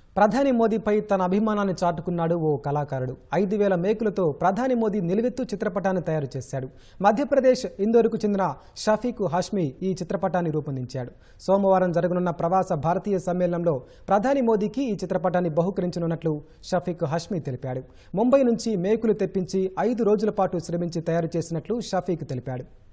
ప్రధాని మోదీపై తన అభిమానాన్ని చాటుకున్నాడు ఓ కళాకారుడు. 5000 మేకులతో ప్రధాని మోదీ నిలువెత్తు చిత్రపటాన్ని తయారు చేశాడు. మధ్యప్రదేశ్ ఇందోర్కు చెందిన షఫీక్ హష్మి ఈ చిత్రపటాన్ని రూపొందించాడు. సోమవారం జరగనున్న ప్రవాస భారతీయ సమ్మేళనంలో ప్రధాని మోదీకి ఈ చిత్రపటాన్ని బహుకరించనున్నట్లు షఫీక్ హష్మి తెలిపాడు. ముంబై నుంచి మేకులు తెప్పించి 5 రోజుల పాటు శ్రమించి తయారు చేసినట్లు షఫీక్ తెలిపాడు.